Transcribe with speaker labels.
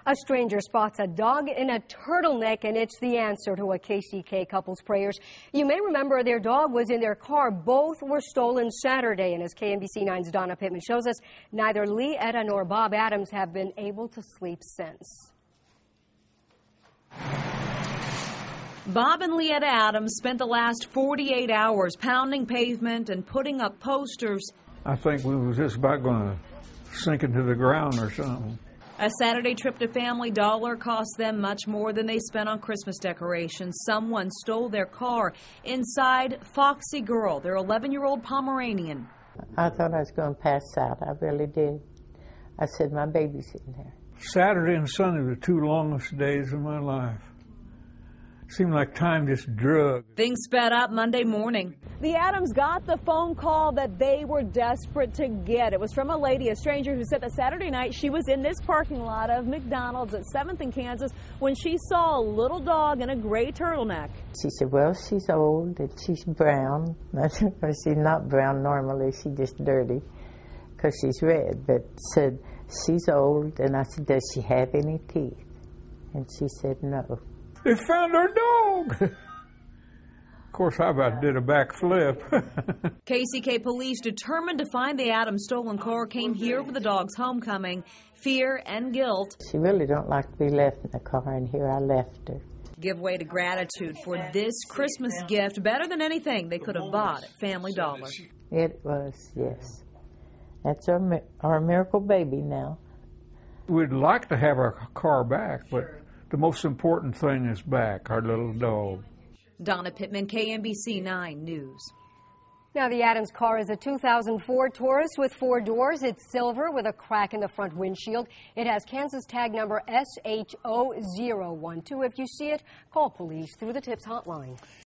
Speaker 1: A stranger spots a dog in a turtleneck, and it's the answer to a KCK couple's prayers. You may remember their dog was in their car. Both were stolen Saturday, and as KMBC 9's Donna Pittman shows us, neither Leetta nor Bob Adams have been able to sleep since.
Speaker 2: Bob and Leetta Adams spent the last 48 hours pounding pavement and putting up posters.
Speaker 3: I think we was just about going to sink into the ground or something.
Speaker 2: A Saturday trip to Family Dollar cost them much more than they spent on Christmas decorations. Someone stole their car. Inside, Foxy Girl, their 11-year-old Pomeranian.
Speaker 4: I thought I was going to pass out. I really did. I said, my baby's in there.
Speaker 3: Saturday and Sunday were the two longest days of my life. Seemed like time just drug.
Speaker 2: Things sped up Monday morning.
Speaker 5: The Adams got the phone call that they were desperate to get. It was from a lady, a stranger, who said that Saturday night she was in this parking lot of McDonald's at 7th and Kansas when she saw a little dog in a gray turtleneck.
Speaker 4: She said, well, she's old and she's brown. She's not brown normally, she's just dirty because she's red. But said, she's old. And I said, does she have any teeth? And she said, no.
Speaker 3: They found our dog. Of course, I about did a backflip.
Speaker 2: KCK police, determined to find the Adams stolen car, came here for the dog's homecoming. Fear and guilt.
Speaker 4: She really don't like to be left in the car, and here I left her.
Speaker 2: Give way to gratitude for this Christmas gift, better than anything they could have bought at Family Dollar.
Speaker 4: It was, yes. That's our miracle baby now.
Speaker 3: We'd like to have our car back, but the most important thing is back, our little dog.
Speaker 2: Donna Pittman, KMBC 9 News.
Speaker 1: Now, the Adams car is a 2004 Taurus with 4 doors. It's silver with a crack in the front windshield. It has Kansas tag number SH0012. If you see it, call police through the TIPS hotline.